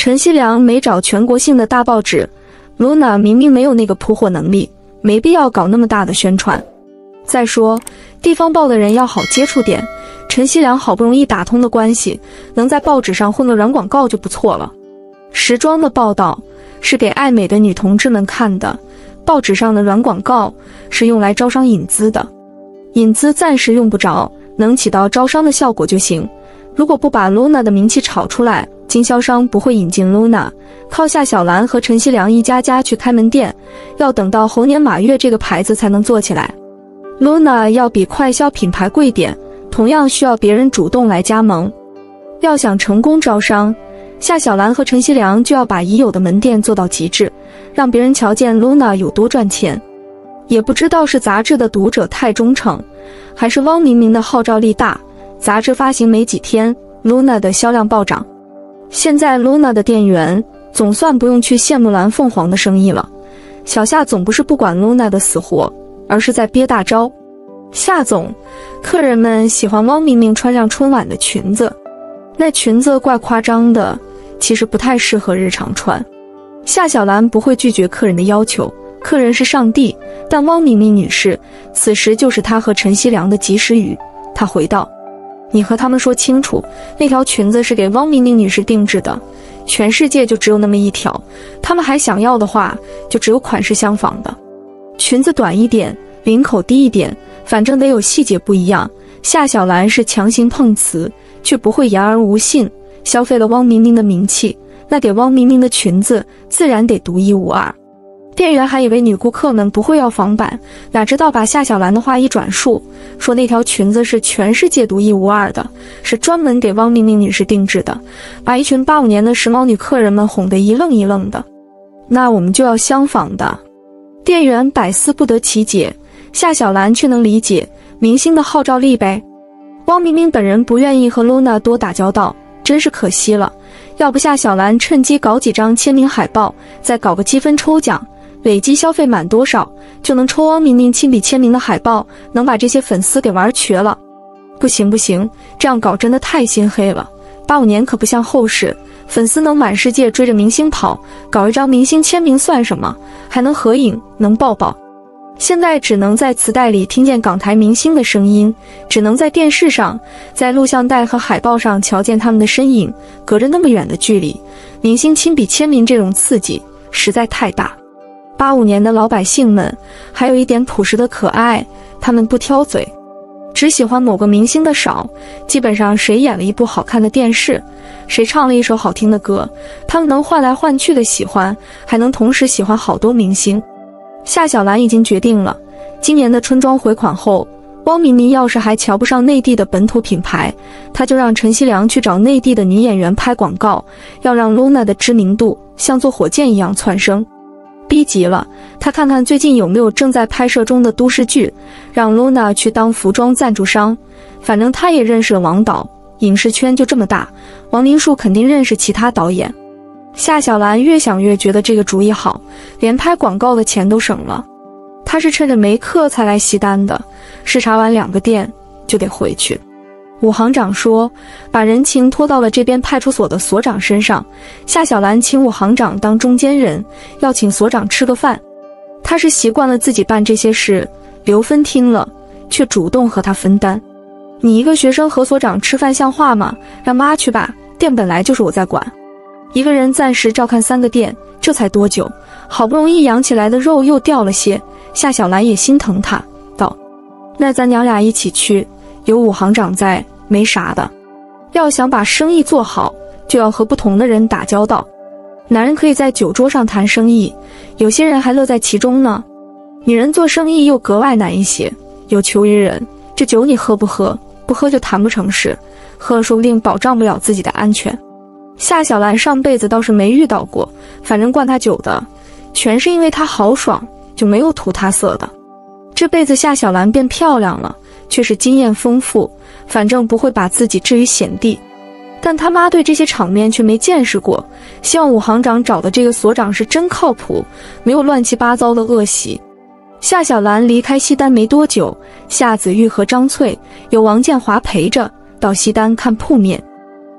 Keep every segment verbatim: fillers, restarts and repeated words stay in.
陈锡良没找全国性的大报纸， Luna 明明没有那个铺货能力，没必要搞那么大的宣传。再说地方报的人要好接触点，陈锡良好不容易打通的关系，能在报纸上混个软广告就不错了。时装的报道是给爱美的女同志们看的，报纸上的软广告是用来招商引资的。引资暂时用不着，能起到招商的效果就行。如果不把 Luna 的名气炒出来，经销商不会引进 Luna， 靠夏小兰和陈锡良一家家去开门店，要等到猴年马月这个牌子才能做起来。Luna 要比快销品牌贵点，同样需要别人主动来加盟。要想成功招商，夏小兰和陈锡良就要把已有的门店做到极致，让别人瞧见 Luna 有多赚钱。也不知道是杂志的读者太忠诚，还是汪明明的号召力大，杂志发行没几天， Luna 的销量暴涨。现在 Luna 的店员总算不用去羡慕蓝凤凰的生意了。小夏总不是不管 Luna 的死活，而是在憋大招。夏总，客人们喜欢汪明明穿上春晚的裙子，那裙子怪夸张的，其实不太适合日常穿。夏小兰不会拒绝客人的要求，客人是上帝，但汪明明女士此时就是她和陈锡良的及时雨。她回道，你和他们说清楚，那条裙子是给汪明明女士定制的，全世界就只有那么一条，他们还想要的话，就只有款式相仿的。裙子短一点，领口低一点，反正得有细节不一样。夏小兰是强行碰瓷，却不会言而无信，消费了汪明明的名气，那给汪明明的裙子自然得独一无二。店员还以为女顾客们不会要仿版，哪知道把夏小兰的话一转述，说那条裙子是全世界独一无二的，是专门给汪明明女士定制的，把一群八五年的时髦女客人们哄得一愣一愣的。那我们就要相仿的。店员百思不得其解，夏小兰却能理解，明星的号召力呗。汪明明本人不愿意和 Luna 多打交道，真是可惜了。要不夏小兰趁机搞几张签名海报，再搞个积分抽奖，累计消费满多少就能抽汪明明亲笔签名的海报，能把这些粉丝给玩瘸了。不行不行，这样搞真的太心黑了。八五年可不像后世，粉丝能满世界追着明星跑，搞一张明星签名算什么，还能合影，能抱抱。现在只能在磁带里听见港台明星的声音，只能在电视上，在录像带和海报上瞧见他们的身影，隔着那么远的距离，明星亲笔签名这种刺激实在太大。八五年的老百姓们还有一点朴实的可爱，他们不挑嘴，只喜欢某个明星的少，基本上谁演了一部好看的电视，谁唱了一首好听的歌，他们能换来换去的喜欢，还能同时喜欢好多明星。夏小兰已经决定了，今年的春装回款后，汪明明要是还瞧不上内地的本土品牌，他就让陈锡良去找内地的女演员拍广告，要让 Luna 的知名度像坐火箭一样窜升。逼急了，他看看最近有没有正在拍摄中的都市剧，让 Luna 去当服装赞助商。反正他也认识了王导，影视圈就这么大，王林树肯定认识其他导演。夏小兰越想越觉得这个主意好，连拍广告的钱都省了。他是趁着没课才来西单的，视察完两个店就得回去。武行长说把人情拖到了这边派出所的所长身上，夏小兰请武行长当中间人，要请所长吃个饭。他是习惯了自己办这些事，刘芬听了却主动和他分担。你一个学生和所长吃饭像话吗？让妈去吧，店本来就是我在管。一个人暂时照看三个店，这才多久，好不容易养起来的肉又掉了些，夏小兰也心疼他，道：那咱娘俩一起去，有武行长在，没啥的。要想把生意做好，就要和不同的人打交道。男人可以在酒桌上谈生意，有些人还乐在其中呢。女人做生意又格外难一些，有求于人，这酒你喝不喝？不喝就谈不成事，喝了说不定保障不了自己的安全。夏小兰上辈子倒是没遇到过，反正灌她酒的全是因为她豪爽，就没有图她色的。这辈子夏小兰变漂亮了，却是经验丰富，反正不会把自己置于险地。但他妈对这些场面却没见识过，希望武行长找的这个所长是真靠谱，没有乱七八糟的恶习。夏小兰离开西单没多久，夏子玉和张翠有王建华陪着到西单看铺面。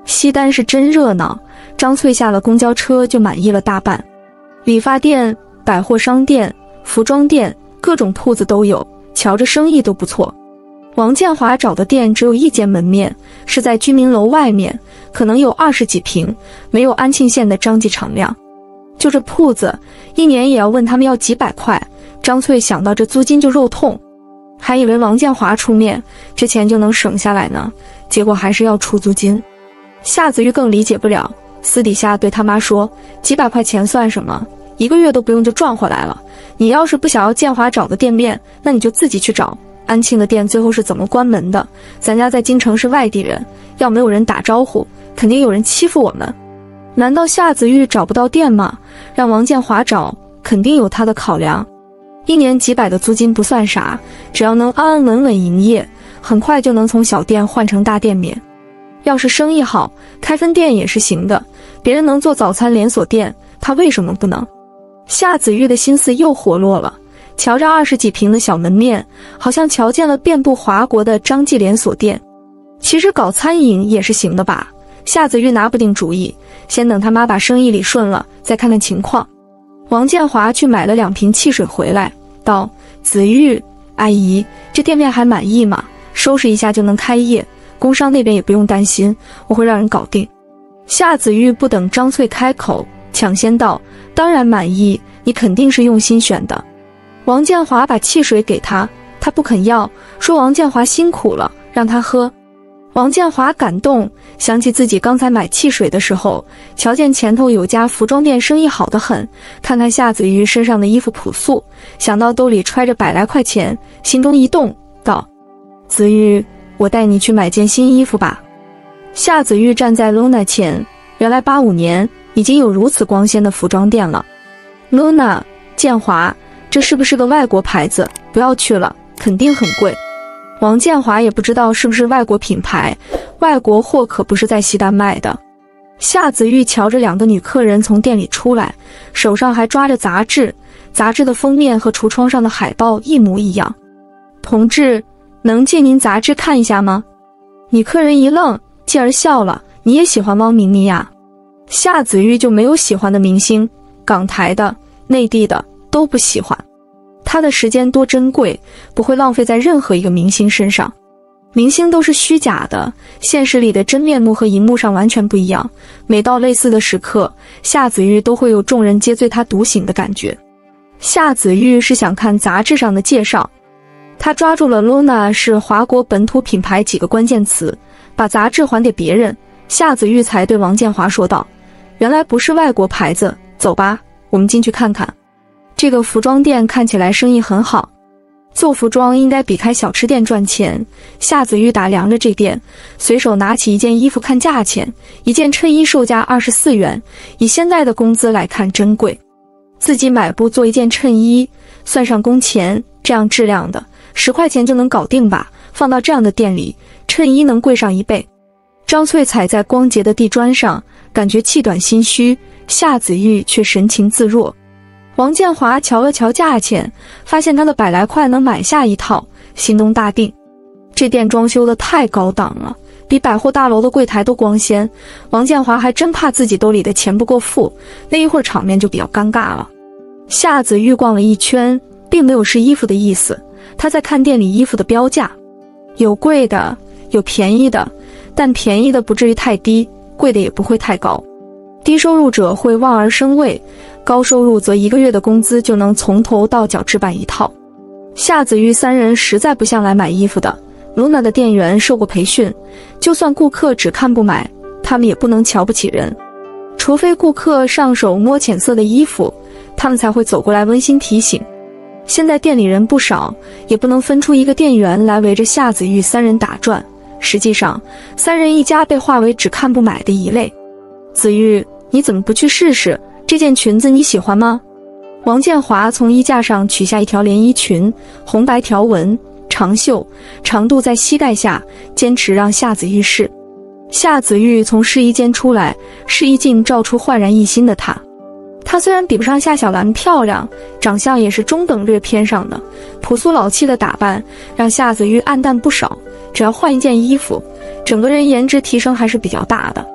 西单是真热闹，张翠下了公交车就满意了大半。理发店、百货商店、服装店，各种铺子都有，瞧着生意都不错。王建华找的店只有一间门面，是在居民楼外面，可能有二十几平，没有安庆县的张记敞亮。就这铺子，一年也要问他们要几百块。张翠想到这租金就肉痛，还以为王建华出面，这钱就能省下来呢，结果还是要出租金。夏子玉更理解不了，私底下对他妈说，几百块钱算什么，一个月都不用就赚回来了。你要是不想要建华找的店面，那你就自己去找。安庆的店最后是怎么关门的？咱家在京城是外地人，要没有人打招呼，肯定有人欺负我们。难道夏子玉找不到店吗？让王建华找，肯定有他的考量。一年几百的租金不算啥，只要能安安稳稳营业，很快就能从小店换成大店面。要是生意好，开分店也是行的，别人能做早餐连锁店，他为什么不能？夏子玉的心思又活络了，瞧着二十几平的小门面，好像瞧见了遍布华国的张记连锁店。其实搞餐饮也是行的吧？夏子玉拿不定主意，先等他妈把生意理顺了，再看看情况。王建华去买了两瓶汽水回来，道：子玉，阿姨，这店面还满意吗？收拾一下就能开业，工商那边也不用担心，我会让人搞定。夏子玉不等张翠开口，抢先道：当然满意，你肯定是用心选的。王建华把汽水给他，他不肯要，说王建华辛苦了，让他喝。王建华感动，想起自己刚才买汽水的时候，瞧见前头有家服装店生意好得很，看看夏子玉身上的衣服朴素，想到兜里揣着百来块钱，心中一动，道：子玉，我带你去买件新衣服吧。夏子玉站在 Luna 前，原来八五年已经有如此光鲜的服装店了。Luna， 建华，这是不是个外国牌子？不要去了，肯定很贵。王建华也不知道是不是外国品牌，外国货可不是在西单卖的。夏子玉瞧着两个女客人从店里出来，手上还抓着杂志，杂志的封面和橱窗上的海报一模一样。同志，能借您杂志看一下吗？女客人一愣，继而笑了，你也喜欢汪明明呀？夏子玉就没有喜欢的明星，港台的、内地的都不喜欢。他的时间多珍贵，不会浪费在任何一个明星身上。明星都是虚假的，现实里的真面目和荧幕上完全不一样。每到类似的时刻，夏子玉都会有众人皆醉他独醒的感觉。夏子玉是想看杂志上的介绍，他抓住了 Luna 是华国本土品牌几个关键词，把杂志还给别人。夏子玉才对王建华说道：原来不是外国牌子，走吧，我们进去看看。这个服装店看起来生意很好，做服装应该比开小吃店赚钱。夏子玉打量着这店，随手拿起一件衣服看价钱，一件衬衣售价二十四元，以现在的工资来看真贵。自己买布做一件衬衣，算上工钱，这样质量的十块钱就能搞定吧，放到这样的店里，衬衣能贵上一倍。张翠踩在光洁的地砖上，感觉气短心虚，夏子玉却神情自若。王建华瞧了瞧价钱，发现他的百来块能买下一套，心中大定。这店装修的太高档了，比百货大楼的柜台都光鲜。王建华还真怕自己兜里的钱不够付，那一会儿场面就比较尴尬了。夏子玉逛了一圈，并没有试衣服的意思，他在看店里衣服的标价，有贵的，有便宜的，但便宜的不至于太低，贵的也不会太高。低收入者会望而生畏，高收入则一个月的工资就能从头到脚置办一套。夏子玉三人实在不像来买衣服的， Luna 的店员受过培训，就算顾客只看不买，他们也不能瞧不起人。除非顾客上手摸浅色的衣服，他们才会走过来温馨提醒。现在店里人不少，也不能分出一个店员来围着夏子玉三人打转。实际上，三人一家被划为只看不买的一类。子玉，你怎么不去试试？这件裙子你喜欢吗？王建华从衣架上取下一条连衣裙，红白条纹，长袖，长度在膝盖下，坚持让夏子玉试。夏子玉从试衣间出来，试衣镜照出焕然一新的她。她虽然比不上夏小兰漂亮，长相也是中等略偏上的，朴素老气的打扮让夏子玉暗淡不少。只要换一件衣服，整个人颜值提升还是比较大的。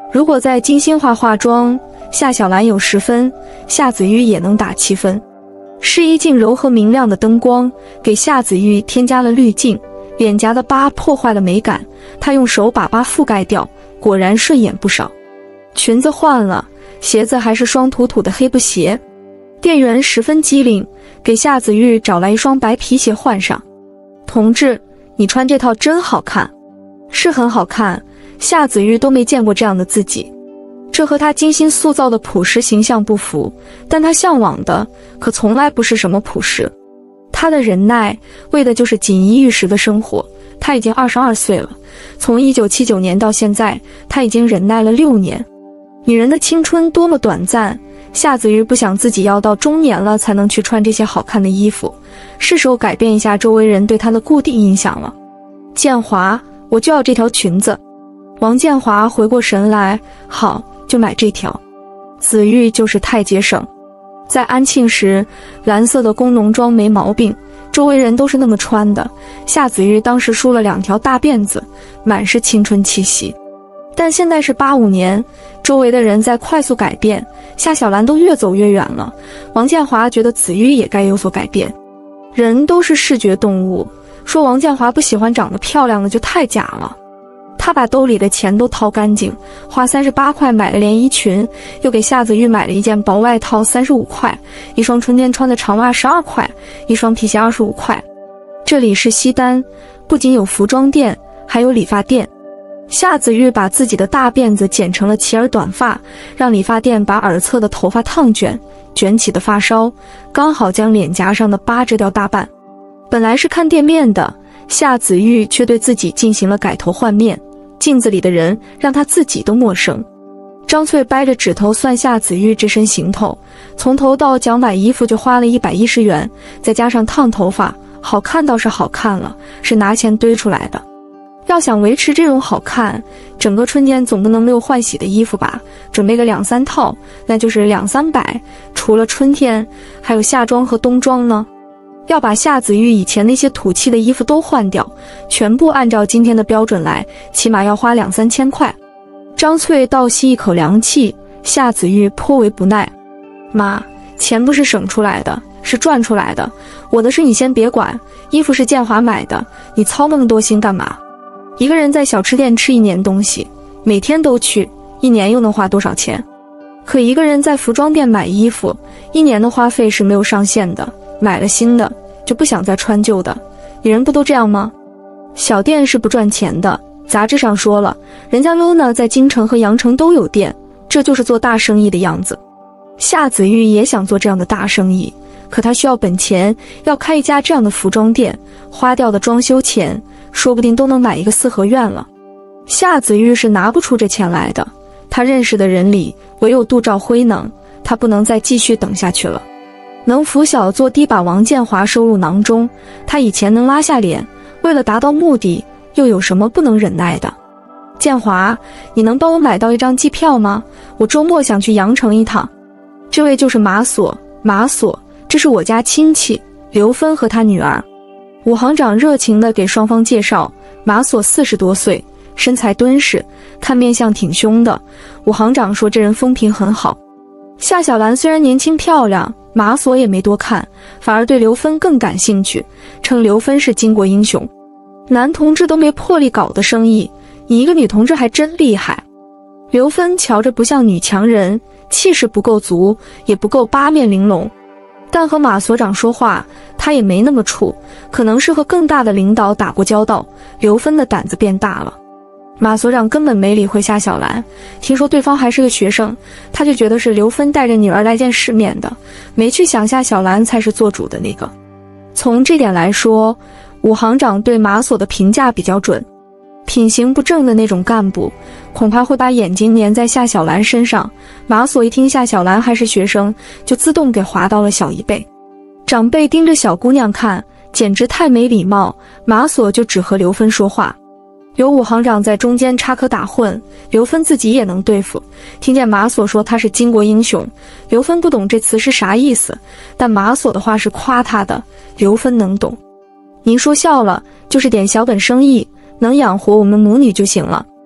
如果再精心化化妆，夏小兰有十分，夏子玉也能打七分。试衣镜柔和明亮的灯光给夏子玉添加了滤镜，脸颊的疤破坏了美感，她用手把疤覆盖掉，果然顺眼不少。裙子换了，鞋子还是双土土的黑布鞋。店员十分机灵，给夏子玉找来一双白皮鞋换上。同志，你穿这套真好看。是很好看，夏子玉都没见过这样的自己。这和她精心塑造的朴实形象不符，但她向往的可从来不是什么朴实。她的忍耐为的就是锦衣玉食的生活。她已经二十二岁了，从一九七九年到现在，她已经忍耐了六年。女人的青春多么短暂，夏子玉不想自己要到中年了才能去穿这些好看的衣服，是时候改变一下周围人对她的固定印象了。建华，我就要这条裙子。王建华回过神来，好，就买这条。子玉就是太节省。在安庆时，蓝色的工农装没毛病，周围人都是那么穿的。夏子玉当时梳了两条大辫子，满是青春气息。但现在是八五年，周围的人在快速改变，夏小兰都越走越远了。王建华觉得子玉也该有所改变。人都是视觉动物，说王建华不喜欢长得漂亮的就太假了。他把兜里的钱都掏干净，花三十八块买了连衣裙，又给夏子玉买了一件薄外套三十五块，一双春天穿的长袜十二块，一双皮鞋二十五块。这里是西单，不仅有服装店，还有理发店。夏子玉把自己的大辫子剪成了齐耳短发，让理发店把耳侧的头发烫卷，卷起的发梢刚好将脸颊上的疤遮掉大半。本来是看店面的，夏子玉却对自己进行了改头换面，镜子里的人让她自己都陌生。张翠掰着指头算夏子玉这身行头，从头到脚买衣服就花了一百一十元，再加上烫头发，好看倒是好看了，是拿钱堆出来的。要想维持这种好看，整个春天总不能没有换洗的衣服吧，准备个两三套，那就是两三百。除了春天，还有夏装和冬装呢。要把夏子玉以前那些土气的衣服都换掉，全部按照今天的标准来，起码要花两三千块。张翠倒吸一口凉气，夏子玉颇为不耐。妈，钱不是省出来的，是赚出来的，我的事你先别管，衣服是建华买的，你操那么多心干嘛？一个人在小吃店吃一年东西，每天都去，一年又能花多少钱？可一个人在服装店买衣服，一年的花费是没有上限的，买了新的就不想再穿旧的。女人不都这样吗？小店是不赚钱的，杂志上说了，人家 Luna 在京城和羊城都有店，这就是做大生意的样子。夏子玉也想做这样的大生意，可她需要本钱，要开一家这样的服装店，花掉的装修钱说不定都能买一个四合院了。夏子玉是拿不出这钱来的，她认识的人里唯有杜兆辉能，她不能再继续等下去了。能扶小做低把王建华收入囊中，她以前能拉下脸，为了达到目的，又有什么不能忍耐的？建华，你能帮我买到一张机票吗？我周末想去羊城一趟。这位就是马所，马所，这是我家亲戚刘芬和他女儿。武行长热情地给双方介绍，马所四十多岁，身材敦实，看面相挺凶的。武行长说这人风评很好。夏小兰虽然年轻漂亮，马所也没多看，反而对刘芬更感兴趣，称刘芬是巾帼英雄。男同志都没魄力搞的生意，你一个女同志还真厉害。刘芬瞧着不像女强人，气势不够足，也不够八面玲珑。但和马所长说话，他也没那么怵，可能是和更大的领导打过交道，刘芬的胆子变大了。马所长根本没理会夏小兰，听说对方还是个学生，他就觉得是刘芬带着女儿来见世面的，没去想夏小兰才是做主的那个。从这点来说，武行长对马所的评价比较准，品行不正的那种干部，恐怕会把眼睛粘在夏小兰身上。马所一听夏小兰还是学生，就自动给划到了小一辈。长辈盯着小姑娘看，简直太没礼貌，马所就只和刘芬说话。有武行长在中间插科打诨，刘芬自己也能对付。听见马所说他是巾帼英雄，刘芬不懂这词是啥意思，但马所的话是夸他的，刘芬能懂。您说笑了，就是点小本生意，能养活我们母女就行了。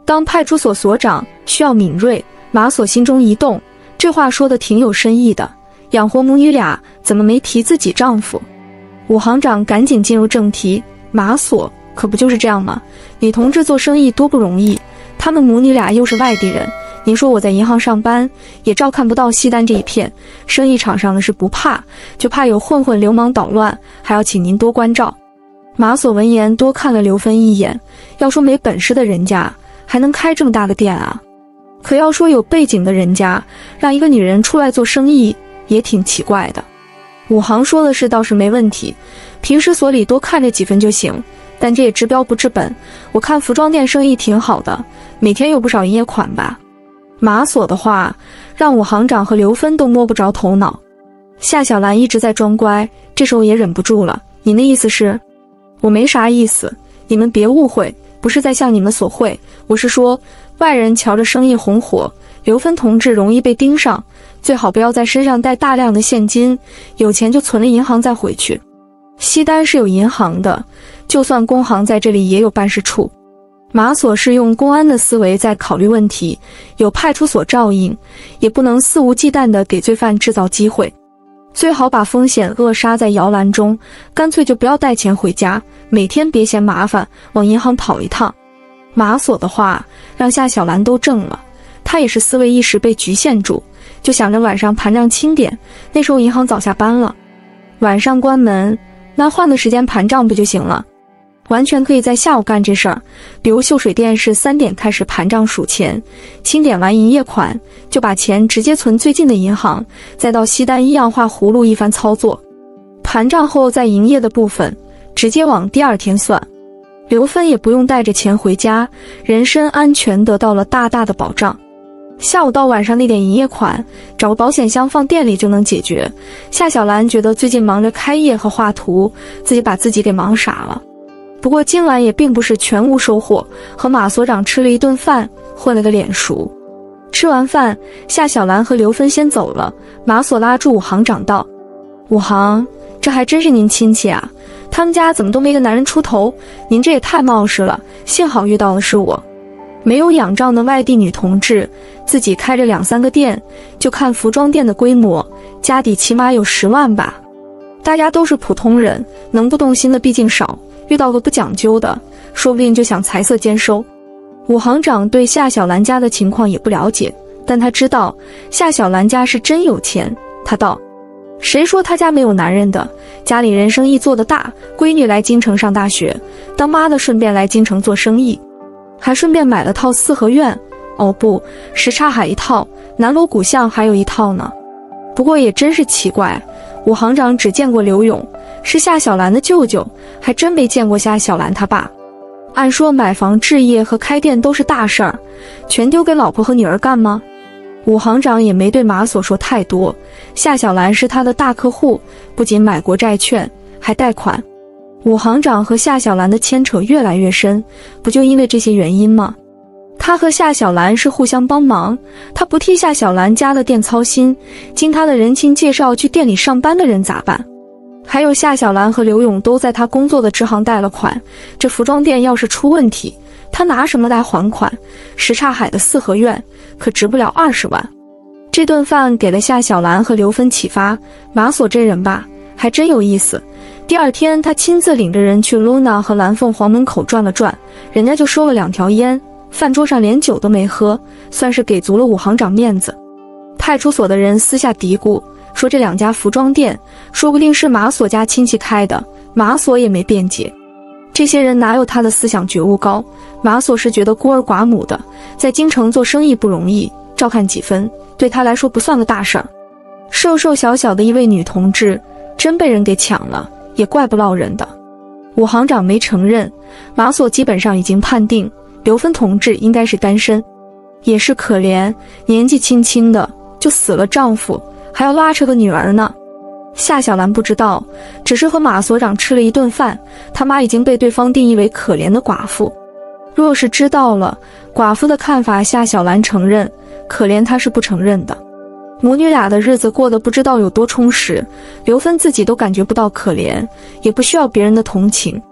当派出所所长需要敏锐，马所心中一动，这话说的挺有深意的，养活母女俩怎么没提自己丈夫？武行长赶紧进入正题，马所可不就是这样吗？女同志做生意多不容易，他们母女俩又是外地人，您说我在银行上班，也照看不到西单这一片，生意场上的事不怕，就怕有混混流氓捣乱，还要请您多关照。马所闻言多看了刘芬一眼，要说没本事的人家还能开这么大的店啊？可要说有背景的人家让一个女人出来做生意也挺奇怪的。武行说的是倒是没问题，平时所里多看着几分就行，但这也治标不治本，我看服装店生意挺好的，每天有不少营业款吧。马所的话让武行长和刘芬都摸不着头脑。夏小兰一直在装乖，这时候也忍不住了，你那意思是？我没啥意思，你们别误会，不是在向你们索贿，我是说外人瞧着生意红火，刘芬同志容易被盯上，最好不要在身上带大量的现金，有钱就存了银行再回去。西单是有银行的，就算工行在这里也有办事处。马所是用公安的思维在考虑问题，有派出所照应，也不能肆无忌惮地给罪犯制造机会，最好把风险扼杀在摇篮中，干脆就不要带钱回家，每天别嫌麻烦，往银行跑一趟。马所的话让夏小兰都怔了，她也是思维一时被局限住，就想着晚上盘账清点，那时候银行早下班了，晚上关门，那换个时间盘账不就行了？完全可以在下午干这事儿，比如秀水店是三点开始盘账数钱，清点完营业款就把钱直接存最近的银行，再到西单一样画葫芦一番操作，盘账后在营业的部分直接往第二天算。刘芬也不用带着钱回家，人身安全得到了大大的保障。下午到晚上那点营业款找个保险箱放店里就能解决。夏小兰觉得最近忙着开业和画图，自己把自己给忙傻了。不过今晚也并不是全无收获，和马所长吃了一顿饭，混了个脸熟。吃完饭，夏小兰和刘芬先走了，马所拉住武行长道：武行，这还真是您亲戚啊，他们家怎么都没个男人出头，您这也太冒失了，幸好遇到的是我。没有仰仗的外地女同志，自己开着两三个店，就看服装店的规模，家底起码有十万吧。大家都是普通人，能不动心的毕竟少，遇到个不讲究的，说不定就想财色兼收。武行长对夏小兰家的情况也不了解，但他知道夏小兰家是真有钱。他道：谁说他家没有男人的？家里人生意做得大，闺女来京城上大学，当妈的顺便来京城做生意，还顺便买了套四合院，哦不，什刹海一套，南锣鼓巷还有一套呢。不过也真是奇怪，武行长只见过刘勇，是夏小兰的舅舅，还真没见过夏小兰他爸。按说买房置业和开店都是大事儿，全丢给老婆和女儿干吗？武行长也没对马所说太多，夏小兰是他的大客户，不仅买国债券，还贷款。武行长和夏小兰的牵扯越来越深，不就因为这些原因吗？他和夏小兰是互相帮忙，他不替夏小兰家的店操心，经他的人情介绍去店里上班的人咋办？还有夏小兰和刘勇都在他工作的支行贷了款，这服装店要是出问题，他拿什么来还款？什刹海的四合院可值不了二十万。这顿饭给了夏小兰和刘芬启发，马所这人吧，还真有意思。第二天他亲自领着人去 Luna 和蓝凤凰门口转了转，人家就收了两条烟，饭桌上连酒都没喝，算是给足了武行长面子。派出所的人私下嘀咕说，这两家服装店说不定是马所家亲戚开的，马所也没辩解。这些人哪有他的思想觉悟高？马所是觉得孤儿寡母的，在京城做生意不容易，照看几分对他来说不算个大事儿。瘦瘦小小的一位女同志真被人给抢了，也怪不落人的。武行长没承认，马所基本上已经判定刘芬同志应该是单身。也是可怜，年纪轻轻的就死了丈夫，还要拉扯个女儿呢。夏小兰不知道，只是和马所长吃了一顿饭，他妈已经被对方定义为可怜的寡妇。若是知道了寡妇的看法，夏小兰承认，可怜她是不承认的。母女俩的日子过得不知道有多充实，刘芬自己都感觉不到可怜，也不需要别人的同情。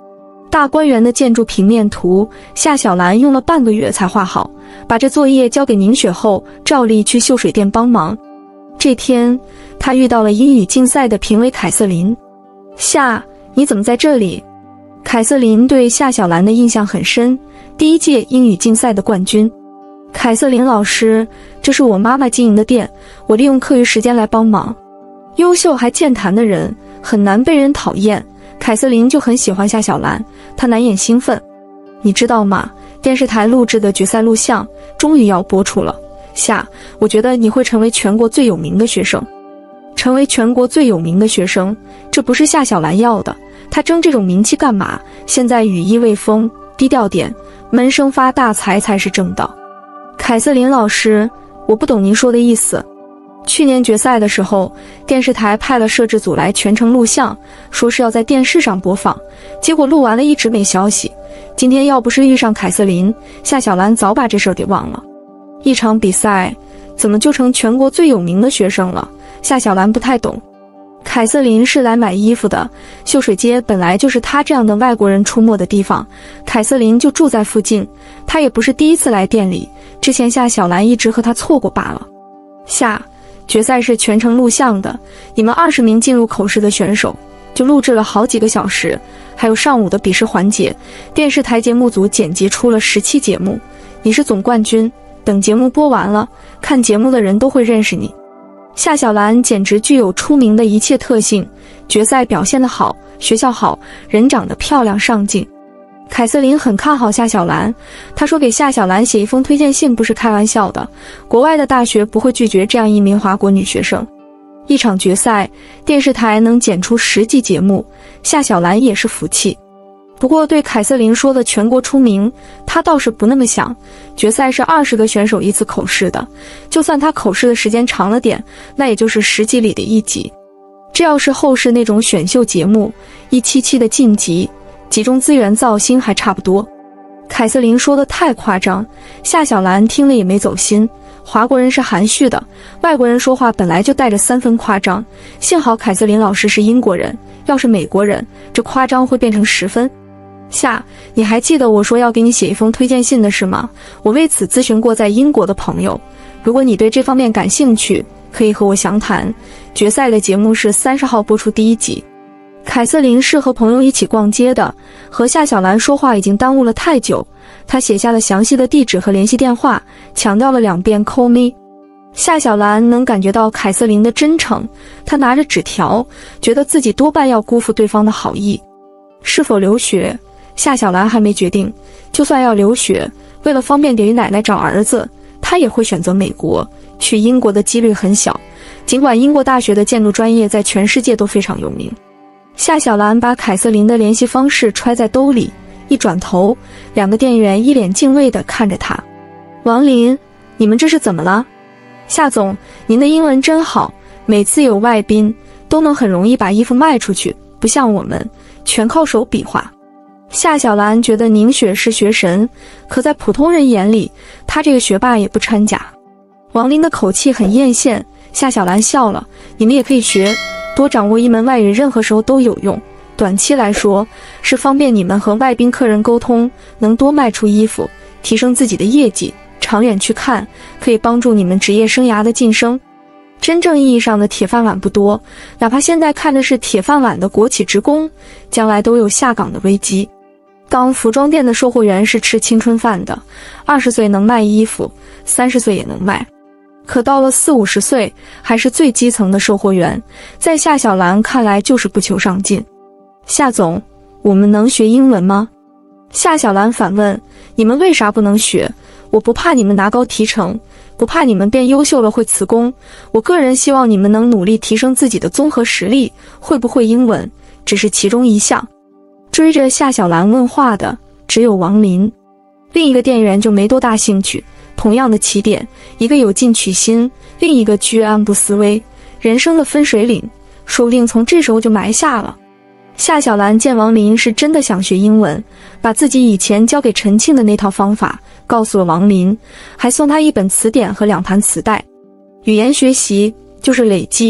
大观园的建筑平面图，夏小兰用了半个月才画好。把这作业交给宁雪后，照例去秀水店帮忙。这天，她遇到了英语竞赛的评委凯瑟琳。夏，你怎么在这里？凯瑟琳对夏小兰的印象很深，第一届英语竞赛的冠军。凯瑟琳老师，这是我妈妈经营的店，我利用课余时间来帮忙。优秀还健谈的人很难被人讨厌，凯瑟琳就很喜欢夏小兰，她难掩兴奋。你知道吗？电视台录制的决赛录像终于要播出了。夏，我觉得你会成为全国最有名的学生。成为全国最有名的学生，这不是夏小兰要的，她争这种名气干嘛？现在羽翼未丰，低调点，闷声发大财才是正道。凯瑟琳老师，我不懂您说的意思。去年决赛的时候，电视台派了摄制组来全程录像，说是要在电视上播放，结果录完了一直没消息。今天要不是遇上凯瑟琳，夏小兰早把这事儿给忘了。一场比赛怎么就成全国最有名的学生了？夏小兰不太懂。凯瑟琳是来买衣服的，秀水街本来就是她这样的外国人出没的地方，凯瑟琳就住在附近，她也不是第一次来店里，之前夏小兰一直和她错过罢了。夏，决赛是全程录像的，你们二十名进入口试的选手就录制了好几个小时，还有上午的笔试环节，电视台节目组剪辑出了十期节目，你是总冠军，等节目播完了，看节目的人都会认识你。夏小兰简直具有出名的一切特性，决赛表现得好，学校好，人长得漂亮上进。凯瑟琳很看好夏小兰，她说给夏小兰写一封推荐信不是开玩笑的，国外的大学不会拒绝这样一名华国女学生。一场决赛，电视台能剪出十集节目，夏小兰也是福气。不过对凯瑟琳说的全国出名，她倒是不那么想。决赛是二十个选手一次口试的，就算她口试的时间长了点，那也就是十集里的一集。这要是后世那种选秀节目，一期期的晋级，集中资源造星还差不多。凯瑟琳说的太夸张，夏小兰听了也没走心。华国人是含蓄的，外国人说话本来就带着三分夸张，幸好凯瑟琳老师是英国人，要是美国人，这夸张会变成十分。夏，你还记得我说要给你写一封推荐信的事吗？我为此咨询过在英国的朋友，如果你对这方面感兴趣，可以和我详谈。决赛的节目是三十号播出第一集。凯瑟琳是和朋友一起逛街的，和夏小兰说话已经耽误了太久，她写下了详细的地址和联系电话，强调了两遍 call me。 夏小兰能感觉到凯瑟琳的真诚，她拿着纸条，觉得自己多半要辜负对方的好意。是否留学，夏小兰还没决定，就算要留学，为了方便给奶奶找儿子，她也会选择美国，去英国的几率很小，尽管英国大学的建筑专业在全世界都非常有名。夏小兰把凯瑟琳的联系方式揣在兜里，一转头，两个店员一脸敬畏地看着她。王林，你们这是怎么了？夏总，您的英文真好，每次有外宾都能很容易把衣服卖出去，不像我们全靠手比划。夏小兰觉得宁雪是学神，可在普通人眼里，她这个学霸也不掺假。王林的口气很艳羡，夏小兰笑了，你们也可以学，多掌握一门外语任何时候都有用，短期来说是方便你们和外宾客人沟通，能多卖出衣服，提升自己的业绩，长远去看可以帮助你们职业生涯的晋升。真正意义上的铁饭碗不多，哪怕现在看的是铁饭碗的国企职工，将来都有下岗的危机。当服装店的售货员是吃青春饭的，二十岁能卖衣服，三十岁也能卖，可到了四五十岁还是最基层的售货员，在夏小兰看来就是不求上进。夏总，我们能学英文吗？夏小兰反问，你们为啥不能学？我不怕你们拿高提成，不怕你们变优秀了会辞工，我个人希望你们能努力提升自己的综合实力，会不会英文只是其中一项。追着夏小兰问话的只有王林，另一个店员就没多大兴趣。同样的起点，一个有进取心，另一个居安不思危，人生的分水岭说不定从这时候就埋下了。夏小兰见王林是真的想学英文，把自己以前教给陈庆的那套方法告诉了王林，还送他一本词典和两盘磁带。语言学习就是累积，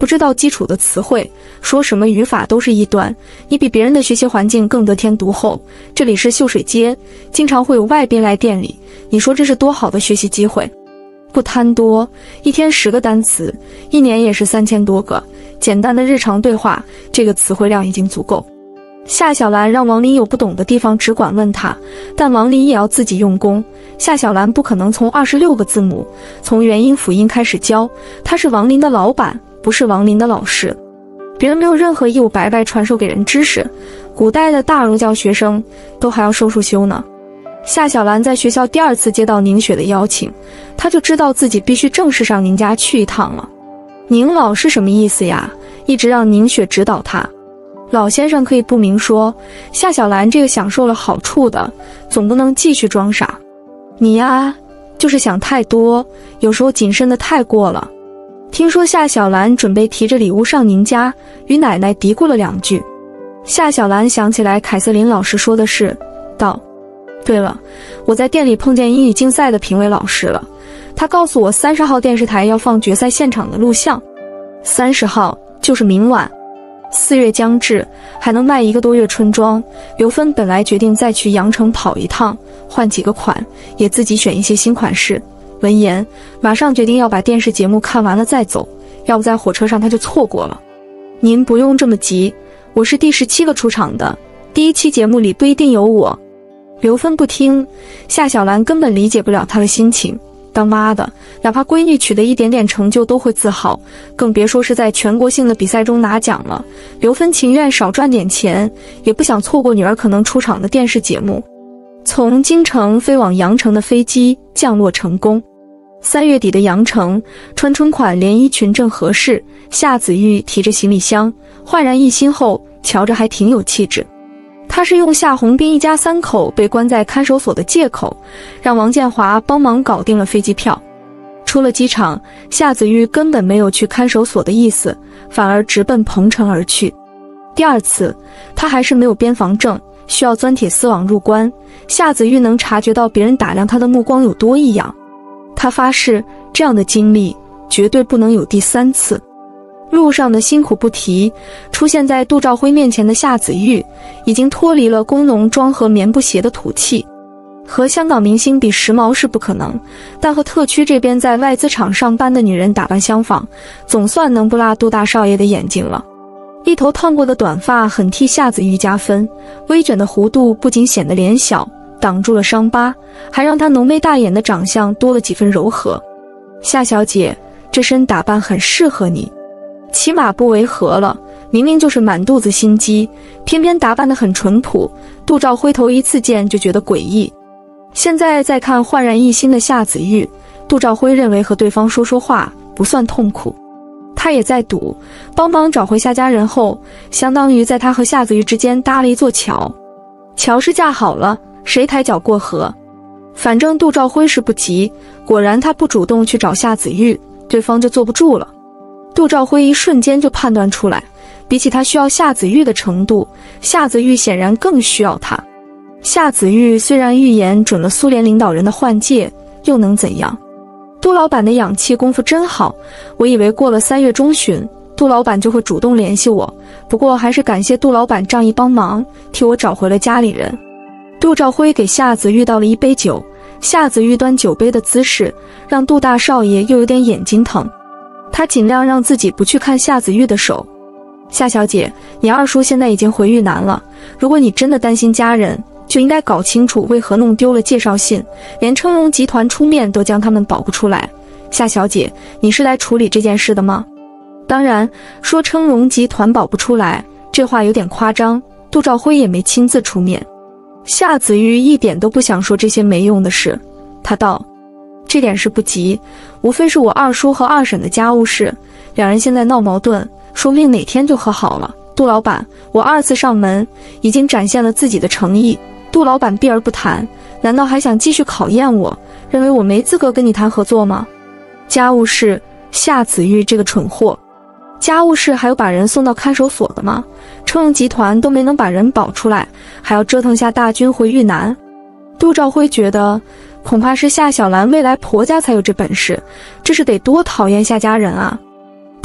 不知道基础的词汇，说什么语法都是异端。你比别人的学习环境更得天独厚，这里是秀水街，经常会有外宾来店里，你说这是多好的学习机会。不贪多，一天十个单词，一年也是三千多个，简单的日常对话，这个词汇量已经足够。夏小兰让王林有不懂的地方只管问他，但王林也要自己用功。夏小兰不可能从二十六个字母，从元音辅音开始教，他是王林的老板，不是王林的老师。别人没有任何义务白白传授给人知识，古代的大儒教学生都还要收束修呢。夏小兰在学校第二次接到宁雪的邀请，她就知道自己必须正式上宁家去一趟了。宁老是什么意思呀？一直让宁雪指导她。老先生可以不明说，夏小兰这个享受了好处的，总不能继续装傻。你呀，就是想太多，有时候谨慎的太过了。听说夏小兰准备提着礼物上宁家，与奶奶嘀咕了两句。夏小兰想起来凯瑟琳老师说的是，道：对了，我在店里碰见英语竞赛的评委老师了，他告诉我三十号电视台要放决赛现场的录像。三十号就是明晚。四月将至，还能卖一个多月春装。刘芬本来决定再去羊城跑一趟，换几个款，也自己选一些新款式。闻言，马上决定要把电视节目看完了再走，要不在火车上他就错过了。您不用这么急，我是第十七个出场的，第一期节目里不一定有我。刘芬不听，夏小兰根本理解不了她的心情。当妈的，哪怕闺女取得一点点成就都会自豪，更别说是在全国性的比赛中拿奖了。刘芬情愿少赚点钱，也不想错过女儿可能出场的电视节目。从京城飞往羊城的飞机降落成功。三月底的羊城，穿春款连衣裙正合适，夏子玉提着行李箱，焕然一新后，瞧着还挺有气质。他是用夏红斌一家三口被关在看守所的借口，让王建华帮忙搞定了飞机票。出了机场，夏子玉根本没有去看守所的意思，反而直奔彭城而去。第二次，他还是没有边防证，需要钻铁丝网入关。夏子玉能察觉到别人打量他的目光有多异样，他发誓这样的经历绝对不能有第三次。路上的辛苦不提，出现在杜兆辉面前的夏子玉已经脱离了工农装和棉布鞋的土气。和香港明星比时髦是不可能，但和特区这边在外资厂上班的女人打扮相仿，总算能不落杜大少爷的眼睛了。一头烫过的短发很替夏子玉加分，微卷的弧度不仅显得脸小，挡住了伤疤，还让她浓眉大眼的长相多了几分柔和。夏小姐，这身打扮很适合你。起码不违和了，明明就是满肚子心机，偏偏打扮得很淳朴。杜兆辉头一次见就觉得诡异，现在再看焕然一新的夏子玉，杜兆辉认为和对方说说话不算痛苦。他也在赌，帮忙找回夏家人后，相当于在他和夏子玉之间搭了一座桥。桥是架好了，谁抬脚过河？反正杜兆辉是不急，果然他不主动去找夏子玉，对方就坐不住了。杜兆辉一瞬间就判断出来，比起他需要夏子玉的程度，夏子玉显然更需要他。夏子玉虽然预言准了苏联领导人的换届，又能怎样？杜老板的氧气功夫真好，我以为过了三月中旬，杜老板就会主动联系我，不过还是感谢杜老板仗义帮忙，替我找回了家里人。杜兆辉给夏子玉倒了一杯酒，夏子玉端酒杯的姿势让杜大少爷又有点眼睛疼。他尽量让自己不去看夏子玉的手。夏小姐，你二叔现在已经回豫南了，如果你真的担心家人，就应该搞清楚为何弄丢了介绍信，连称荣集团出面都将他们保不出来。夏小姐，你是来处理这件事的吗？当然，说称荣集团保不出来，这话有点夸张，杜兆辉也没亲自出面。夏子玉一点都不想说这些没用的事，他道：这点事不急，无非是我二叔和二婶的家务事，两人现在闹矛盾，说不定哪天就和好了。杜老板，我二次上门已经展现了自己的诚意，杜老板避而不谈，难道还想继续考验我，认为我没资格跟你谈合作吗？家务事，夏子玉这个蠢货，家务事还有把人送到看守所的吗？称荣集团都没能把人保出来，还要折腾下大军回豫南。杜兆辉觉得恐怕是夏小兰未来婆家才有这本事，这是得多讨厌夏家人啊。他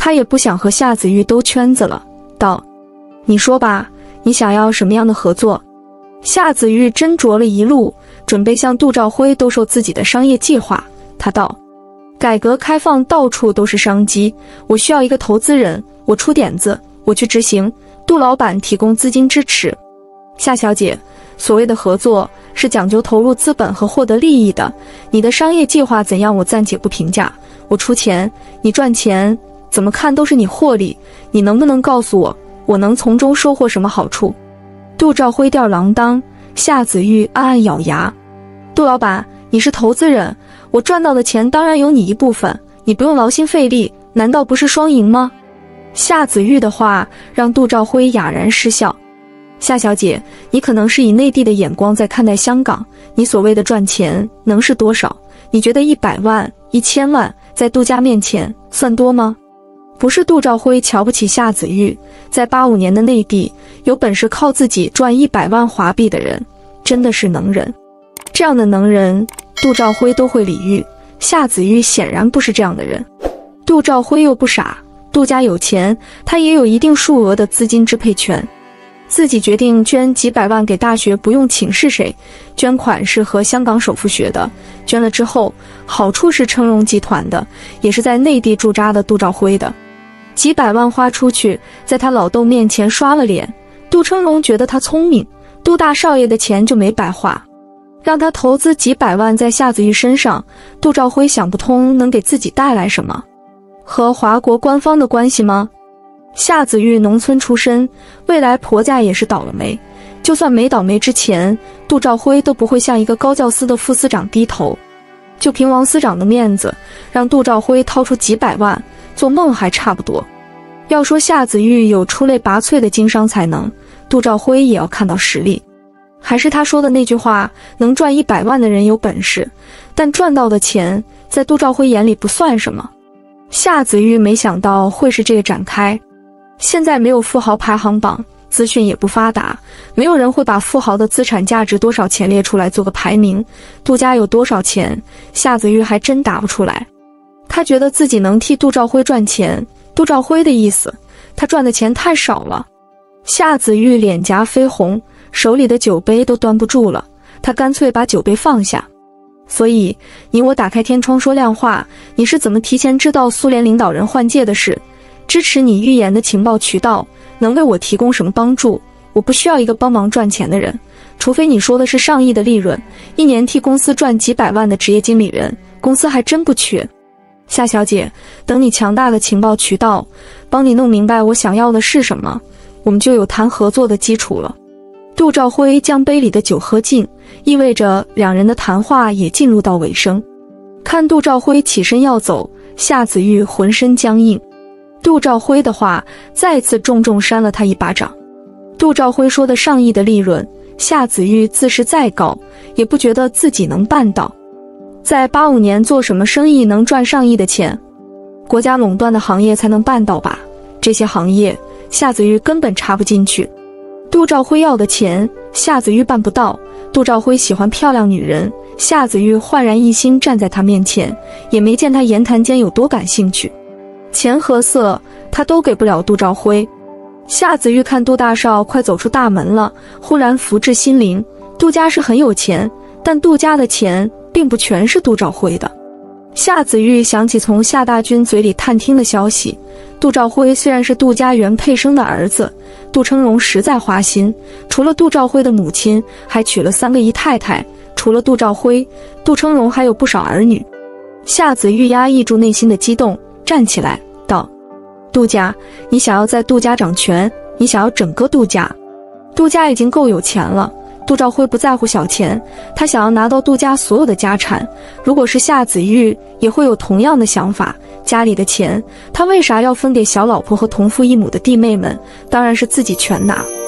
他也不想和夏子玉兜圈子了，道：“你说吧，你想要什么样的合作？”夏子玉斟酌了一路，准备向杜兆辉兜售自己的商业计划。他道：“改革开放到处都是商机，我需要一个投资人，我出点子，我去执行，杜老板提供资金支持。夏小姐，所谓的合作是讲究投入资本和获得利益的，你的商业计划怎样我暂且不评价，我出钱，你赚钱，怎么看都是你获利，你能不能告诉我，我能从中收获什么好处？”杜兆辉吊儿郎当，夏子玉暗暗咬牙。杜老板，你是投资人，我赚到的钱当然有你一部分，你不用劳心费力，难道不是双赢吗？夏子玉的话让杜兆辉哑然失笑。夏小姐，你可能是以内地的眼光在看待香港，你所谓的赚钱能是多少？你觉得一百万、一千万在杜家面前算多吗？不是杜兆辉瞧不起夏子玉，在八五年的内地，有本事靠自己赚一百万华币的人，真的是能人。这样的能人，杜兆辉都会礼遇。夏子玉显然不是这样的人。杜兆辉又不傻，杜家有钱，他也有一定数额的资金支配权。自己决定捐几百万给大学，不用请示谁，捐款是和香港首富学的，捐了之后，好处是称荣集团的，也是在内地驻扎的杜兆辉的。几百万花出去，在他老豆面前刷了脸，杜称荣觉得他聪明，杜大少爷的钱就没白花，让他投资几百万在夏子玉身上，杜兆辉想不通能给自己带来什么。和华国官方的关系吗？夏子玉农村出身，未来婆家也是倒了霉，就算没倒霉之前，杜兆辉都不会向一个高教司的副司长低头。就凭王司长的面子，让杜兆辉掏出几百万，做梦还差不多。要说夏子玉有出类拔萃的经商才能，杜兆辉也要看到实力。还是他说的那句话，能赚一百万的人有本事，但赚到的钱在杜兆辉眼里不算什么。夏子玉没想到会是这个展开。现在没有富豪排行榜，资讯也不发达，没有人会把富豪的资产价值多少钱列出来做个排名。杜家有多少钱，夏子玉还真答不出来。他觉得自己能替杜兆辉赚钱，杜兆辉的意思，他赚的钱太少了。夏子玉脸颊绯红，手里的酒杯都端不住了，他干脆把酒杯放下。所以你我打开天窗说亮话，你是怎么提前知道苏联领导人换届的事？支持你预言的情报渠道能为我提供什么帮助？我不需要一个帮忙赚钱的人，除非你说的是上亿的利润，一年替公司赚几百万的职业经理人，公司还真不缺。夏小姐，等你强大的情报渠道帮你弄明白我想要的是什么，我们就有谈合作的基础了。杜兆辉将杯里的酒喝尽，意味着两人的谈话也进入到尾声。看杜兆辉起身要走，夏子玉浑身僵硬。杜兆辉的话再次重重扇了他一巴掌。杜兆辉说的上亿的利润，夏子玉自视再高，也不觉得自己能办到。在八五年做什么生意能赚上亿的钱？国家垄断的行业才能办到吧？这些行业，夏子玉根本插不进去。杜兆辉要的钱，夏子玉办不到。杜兆辉喜欢漂亮女人，夏子玉焕然一新站在他面前，也没见他言谈间有多感兴趣。钱和色他都给不了杜兆辉。夏子玉看杜大少快走出大门了，忽然福至心灵，杜家是很有钱，但杜家的钱并不全是杜兆辉的。夏子玉想起从夏大军嘴里探听的消息，杜兆辉虽然是杜家原配生的儿子，杜称荣实在花心，除了杜兆辉的母亲，还娶了三个姨太太，除了杜兆辉，杜称荣还有不少儿女。夏子玉压抑住内心的激动，站起来道：杜家，你想要在杜家掌权，你想要整个杜家。杜家已经够有钱了，杜兆辉不在乎小钱，他想要拿到杜家所有的家产。如果是夏子玉，也会有同样的想法，家里的钱他为啥要分给小老婆和同父异母的弟妹们？当然是自己全拿。